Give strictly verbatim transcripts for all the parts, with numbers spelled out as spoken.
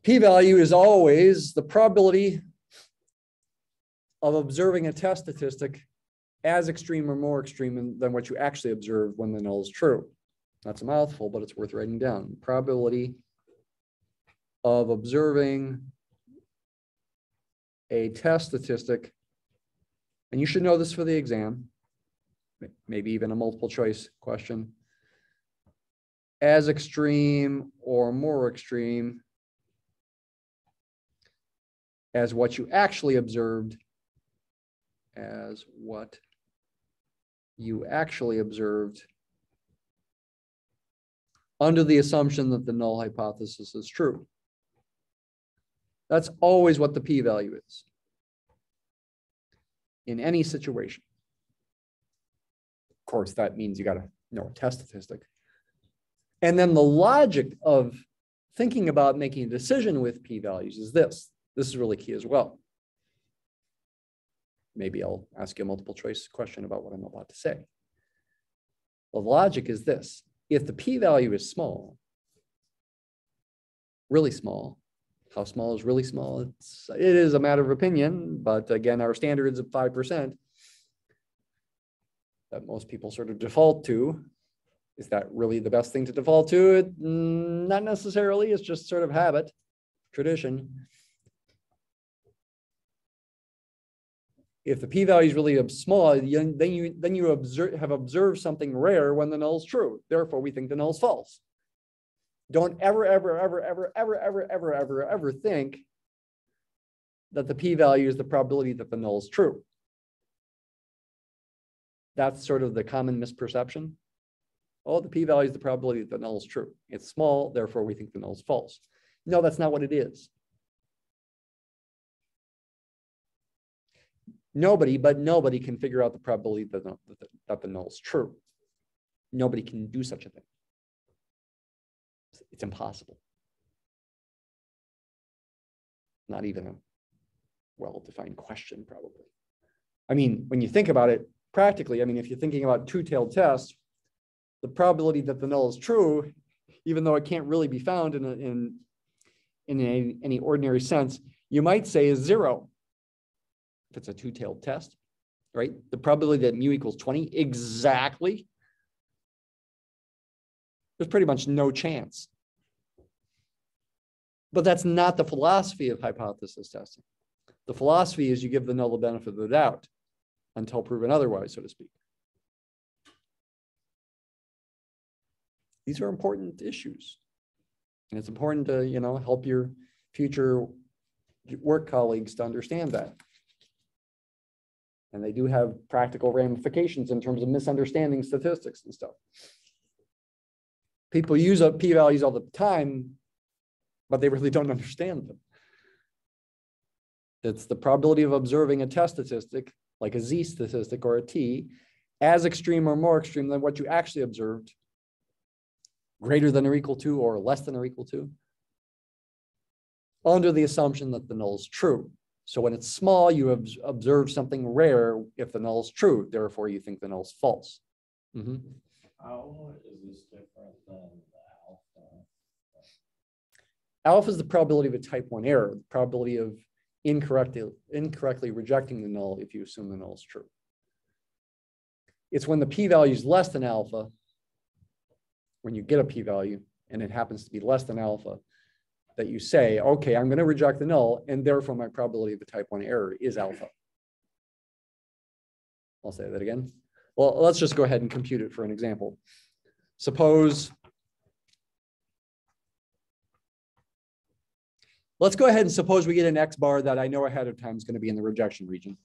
P-value is always the probability of observing a test statistic as extreme or more extreme than what you actually observed when the null is true. That's a mouthful, but it's worth writing down. Probability of observing a test statistic, and you should know this for the exam, maybe even a multiple choice question, as extreme or more extreme as what you actually observed, as what you actually observed under the assumption that the null hypothesis is true. That's always what the p-value is in any situation. Of course, that means you got to know a test statistic. And then the logic of thinking about making a decision with p-values is this. This is really key as well. Maybe I'll ask you a multiple choice question about what I'm about to say. The logic is this. If the p-value is small, really small, how small is really small? It's, it is a matter of opinion, but again, our standard is at five percent that most people sort of default to. Is that really the best thing to default to? It, not necessarily, it's just sort of habit, tradition. If the p-value is really small, then you, then you observe, have observed something rare when the null is true. Therefore, we think the null is false. Don't ever, ever, ever, ever, ever, ever, ever, ever, ever think that the p-value is the probability that the null is true. That's sort of the common misperception. Oh, the p-value is the probability that the null is true. It's small, therefore we think the null is false. No, that's not what it is. Nobody, but nobody can figure out the probability that the, that the null is true. Nobody can do such a thing. It's impossible. Not even a well-defined question, probably. I mean, when you think about it practically, I mean, if you're thinking about two-tailed tests, the probability that the null is true, even though it can't really be found in, a, in, in a, any ordinary sense, you might say is zero. If it's a two-tailed test, right? The probability that mu equals twenty exactly, there's pretty much no chance. But that's not the philosophy of hypothesis testing. The philosophy is you give the null the benefit of the doubt until proven otherwise, so to speak. These are important issues. And it's important to, you know, help your future work colleagues to understand that. And they do have practical ramifications in terms of misunderstanding statistics and stuff. People use up p-values all the time, but they really don't understand them. It's the probability of observing a test statistic, like a z statistic or a t, as extreme or more extreme than what you actually observed, greater than or equal to or less than or equal to, under the assumption that the null is true. So when it's small, you have observed something rare if the null is true. Therefore, you think the null is false. Mm-hmm. How is this different than the alpha? Alpha is the probability of a type one error, the probability of incorrectly, incorrectly rejecting the null if you assume the null is true. It's when the p-value is less than alpha, when you get a p-value, and it happens to be less than alpha, that you say, okay, I'm going to reject the null, and therefore my probability of a type one error is alpha. I'll say that again. Well, let's just go ahead and compute it for an example. Suppose, let's go ahead and suppose we get an X bar that I know ahead of time is going to be in the rejection region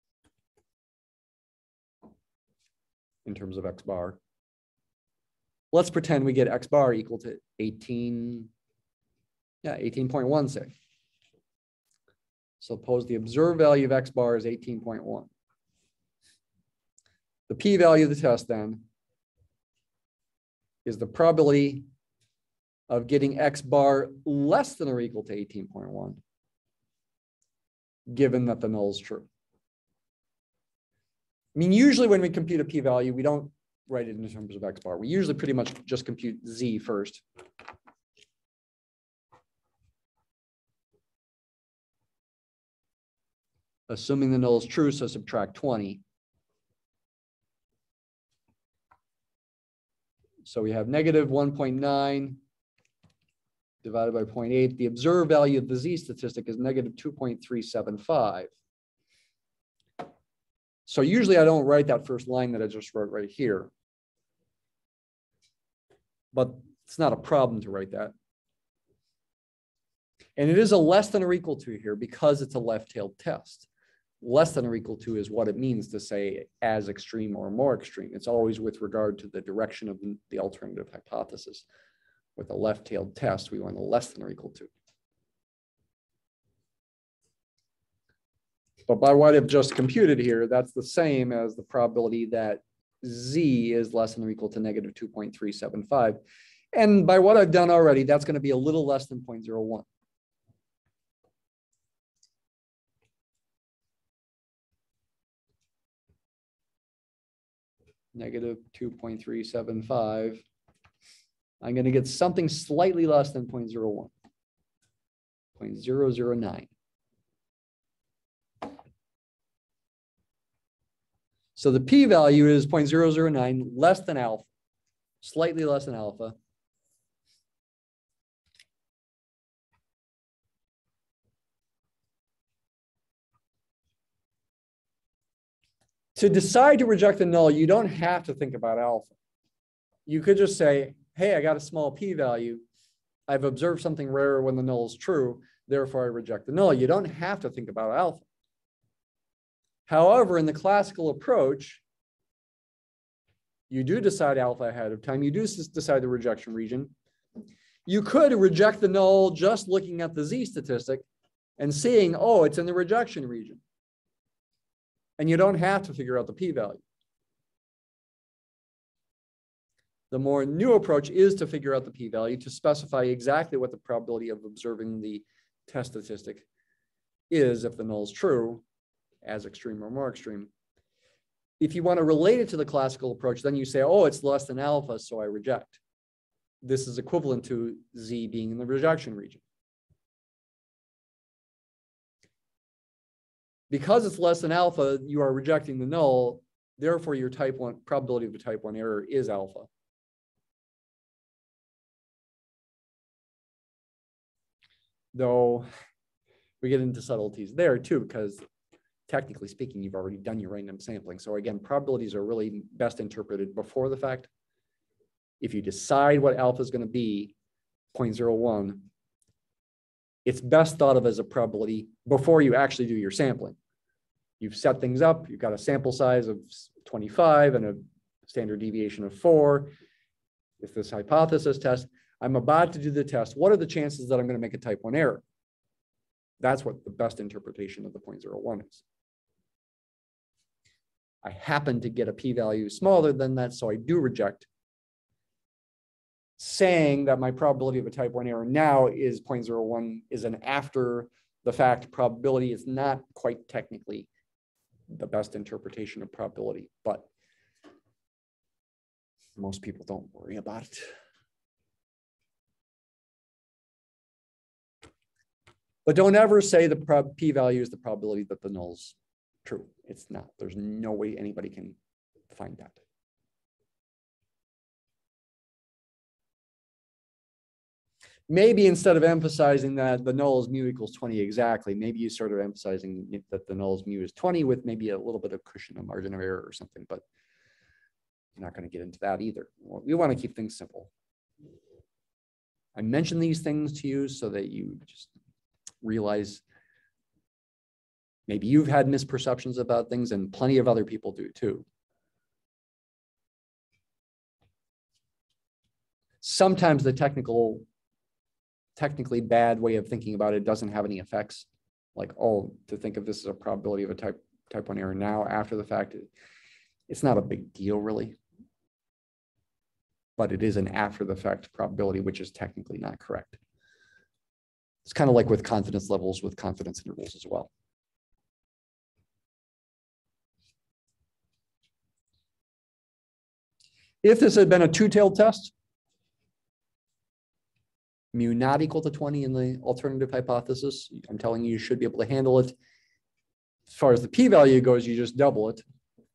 in terms of X bar. Let's pretend we get X bar equal to eighteen. Yeah, eighteen point one, say. Suppose the observed value of X bar is eighteen point one. The p-value of the test then is the probability of getting X bar less than or equal to eighteen point one, given that the null is true. I mean, usually when we compute a p-value, we don't write it in terms of X bar. We usually pretty much just compute z first. assuming the null is true, so subtract twenty. So we have negative one point nine divided by zero point eight. The observed value of the z statistic is negative two point three seven five. So usually I don't write that first line that I just wrote right here. But it's not a problem to write that. And it is a less than or equal to here because it's a left-tailed test. Less than or equal to is what it means to say as extreme or more extreme. It's always with regard to the direction of the alternative hypothesis. With a left-tailed test, we want a less than or equal to. But by what I've just computed here, that's the same as the probability that z is less than or equal to negative two point three seven five. And by what I've done already, that's going to be a little less than zero point zero one. Negative two point three seven five. I'm going to get something slightly less than zero point zero one. zero point zero zero nine. So the p-value is zero point zero zero nine, less than alpha, slightly less than alpha. To decide to reject the null, you don't have to think about alpha. You could just say, hey, I got a small p-value. I've observed something rare when the null is true, therefore I reject the null. You don't have to think about alpha. However, in the classical approach, you do decide alpha ahead of time. You do decide the rejection region. You could reject the null just looking at the z statistic and seeing, oh, it's in the rejection region. And you don't have to figure out the p-value. The more new approach is to figure out the p-value, to specify exactly what the probability of observing the test statistic is if the null is true, as extreme or more extreme. If you want to relate it to the classical approach, then you say, oh, it's less than alpha, so I reject. This is equivalent to z being in the rejection region. Because it's less than alpha, you are rejecting the null. Therefore, your type one probability of a type one error is alpha. Though we get into subtleties there too, because technically speaking, you've already done your random sampling. So again, probabilities are really best interpreted before the fact. If you decide what alpha is going to be, zero point zero one, it's best thought of as a probability before you actually do your sampling. You've set things up, you've got a sample size of twenty-five and a standard deviation of four. If this hypothesis test, I'm about to do the test. What are the chances that I'm going to make a type one error? That's what the best interpretation of the zero point zero one is. I happen to get a p-value smaller than that, so I do reject. Saying that my probability of a type one error now is zero point zero one is an after the fact probability. It's not quite technically the best interpretation of probability, but most people don't worry about it. But don't ever say the p-value is the probability that the null's true. It's not. There's no way anybody can find that. Maybe instead of emphasizing that the null is mu equals twenty exactly, maybe you start emphasizing that the null is mu is twenty with maybe a little bit of cushion, a margin of error or something, but I'm not going to get into that either. We want to keep things simple. I mention these things to you so that you just realize maybe you've had misperceptions about things and plenty of other people do too. Sometimes the technical, technically bad way of thinking about it doesn't have any effects. Like, oh, to think of this as a probability of a type, type one error now after the fact, it's not a big deal really. But it is an after the fact probability, which is technically not correct. It's kind of like with confidence levels with confidence intervals as well. If this had been a two-tailed test, mu not equal to twenty in the alternative hypothesis, I'm telling you, you should be able to handle it. As far as the p-value goes, you just double it.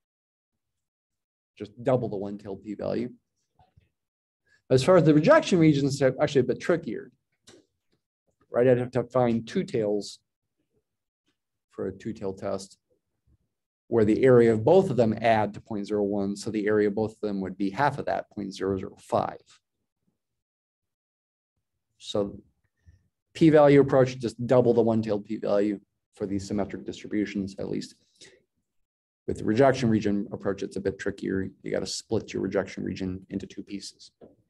Just double the one-tailed p-value. As far as the rejection regions, it's actually a bit trickier. Right, I'd have to find two tails for a two-tailed test where the area of both of them add to zero point zero one. So the area of both of them would be half of that, zero point zero zero five. So p-value approach, just double the one-tailed p-value for these symmetric distributions, at least. With the rejection region approach, it's a bit trickier. You got to split your rejection region into two pieces.